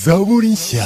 zaburi nshya.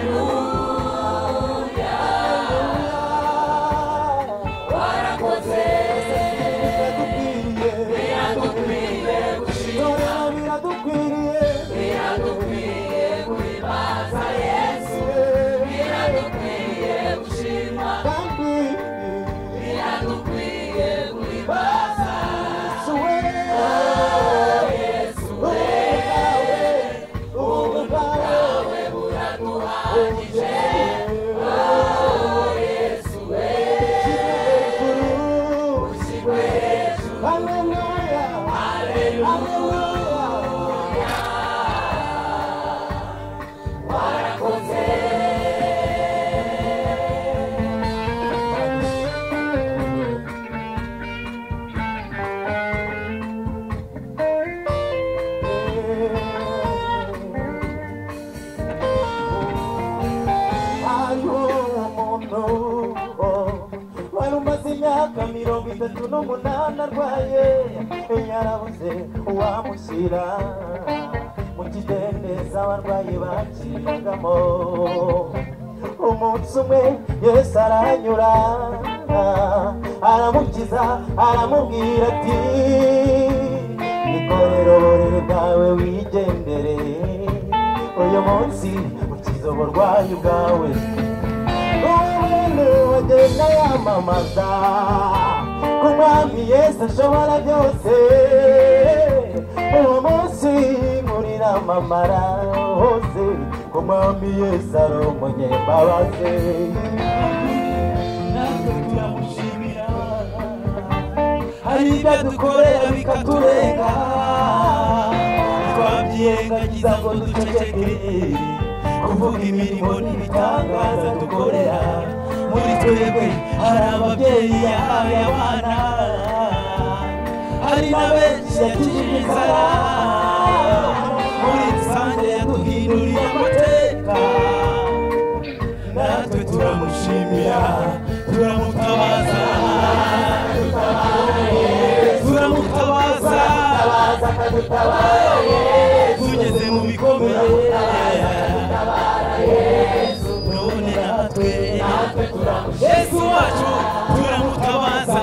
Você umuntu wari umaze imyaka 38 arwaye yarabuze uwamushyira mu kidendezi abarwayi bakiriragamo umunsi umwe Yesu aranyura aramukiza aramubwira ati ikorero borere bwawe wigendere uyu munsi ukiza uburwayi bwawe umuntu wagenda yamamaza ko umwami Yesu ashobora byose uwo munsi muramamara hose ko umwami Yesu ari umunyembabazi natwe turamushimira hari ibyo dukorera bikaturenga twabyirengagiza ngo duceceke kuvuga imirimo n'ibitangaza dukorera muri twebwe hari ababyeyi yahaye abana hari na benshi yakijije inzara muri rusange yaduhinduriye amateka natwe turamushimira turamutabaza turamutabaza tugeze mu bikomeye none natwe Yesu wacu turamutabaza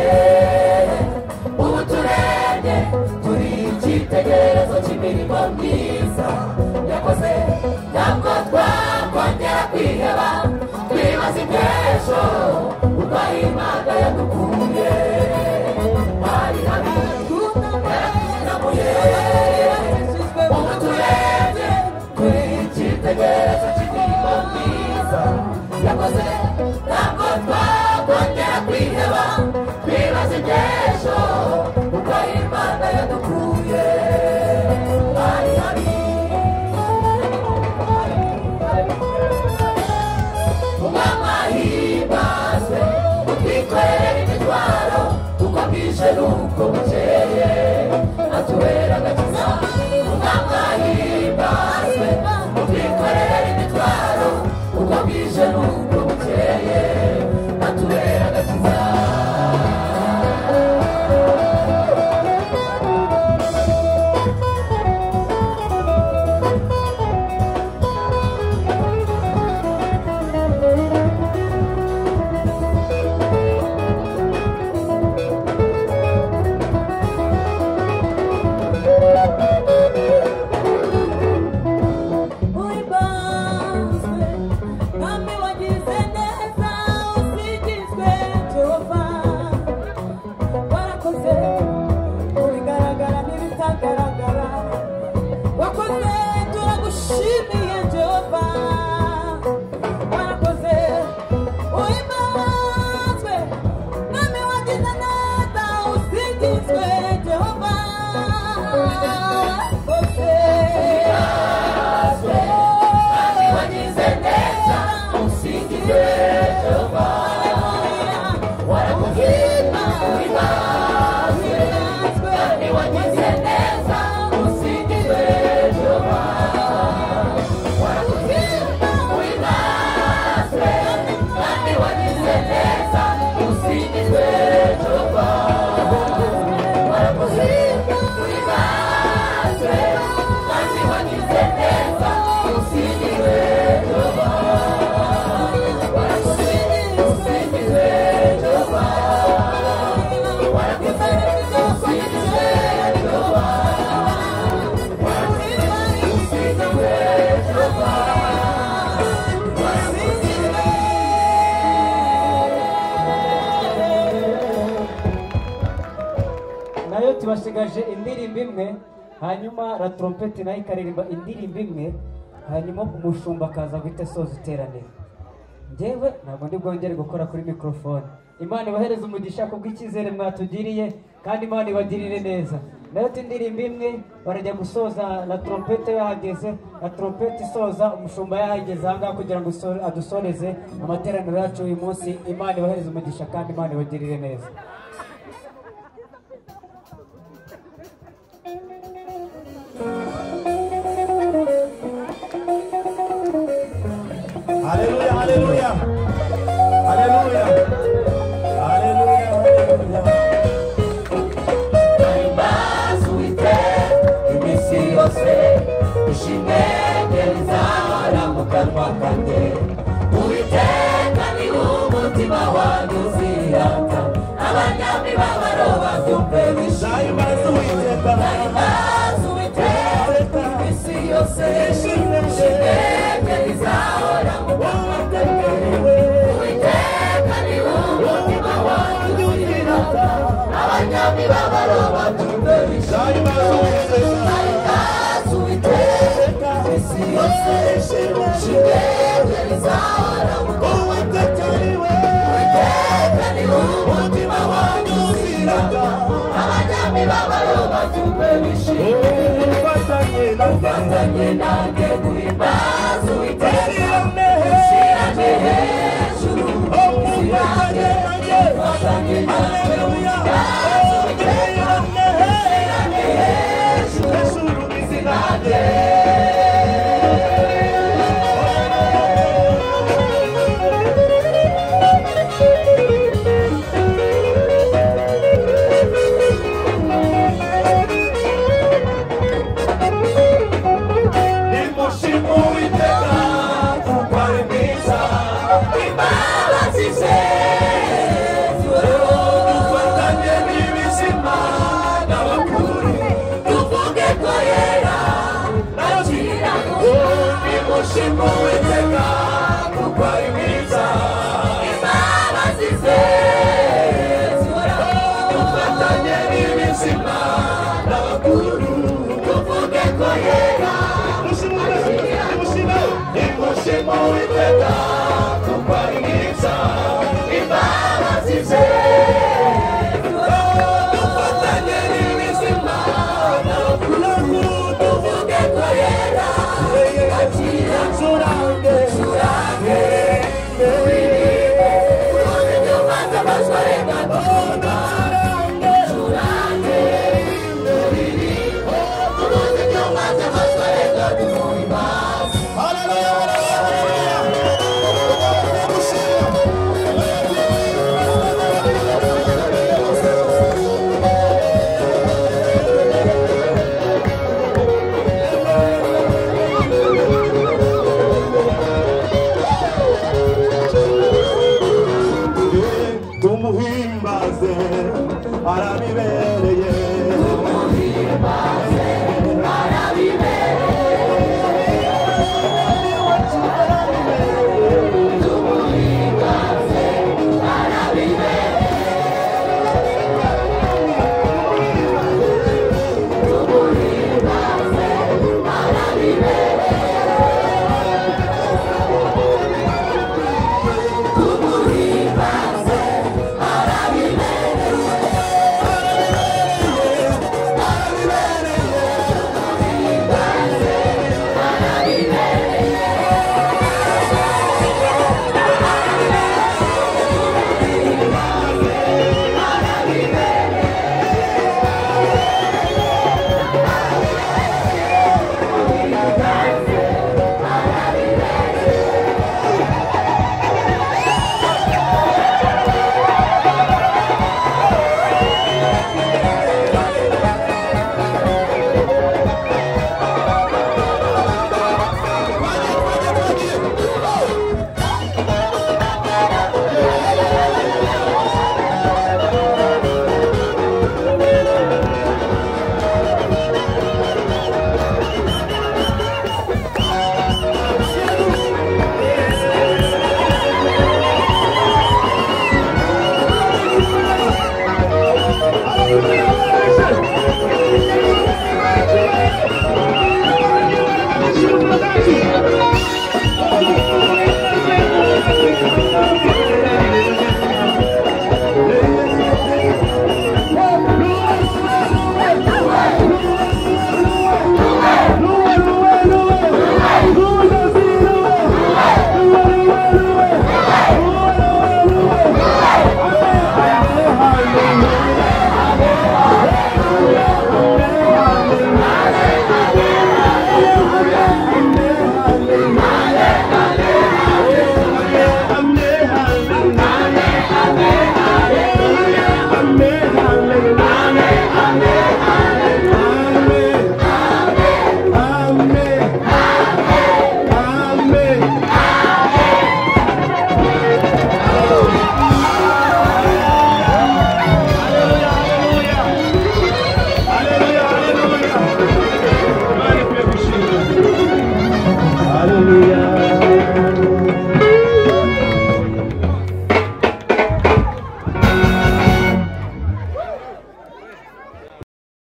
ubu turebye turi icyitegererezo cy'imirimo myiza yakoze ntabwo twakongera kwiheba twibaza iby'ejo uko Imana yadukuye hari habi yaratunamuye ubu turebye turi icyitegererezo cy'imirimo myiza yakoze ntabwo twakongera kwiheba twibaza iby'ejo uko Imana yadukuye hari habi umwama himbazwe utwikorera imitwaro uko bwije n'uko bukeye atubera agakiza umwama himbazwe utwikorera imitwaro uko bwije n'uko bukeye atubera agakiza tubasigaje indirimbo imwe hanyuma la trompete nayo ikaririmba indirimbo imwe hanyuma umushumba akaza guhita asoza iteraniro njyewe ntabwo ndi bwongere gukora kuri mikrofone Imana ibahereze umugisha kubw'icyizere mwatugiriye kandi Imana ibagirire neza nayo indirimbo imwe barajya gusoza la trompete yahageze la trompete isoza umushumba yahageze ahangaha kugira ngo adusoreze amateraniro yacu uyu munsi Imana ibahereze umugisha kandi Imana ibagirire neza Hallelujah, hallelujah. Hallelujah. Hallelujah, hallelujah. Bahimbaza Uwiteka iminsi yose ishimwe rye rizahora mu kanwa kanjye Uwiteka ni umutima wanjye uzirata abanyamibabaro babyumve bishimye Bahimbaza Uwiteka iminsi yose ishimwe rye rizahora mu kanwa kanjye Uwiteka ni umutima wanjye uzirata abanyamibabaro babyumve bishimye Bahimbaza Uwiteka iminsi yose ishimwe rye rizahora mu kanwa kanjye Uwiteka ni umutima wanjye uzirata abanyamibabaro babyumve bishimye ufatanye nanjye guhimbaza Uwiteka ushyirane hejuru ufatanye nanjye guhimbaza Uwiteka ushyirane hejuru izina rye imbabazi ze tumuhimbaze arabibereye Hallelujah.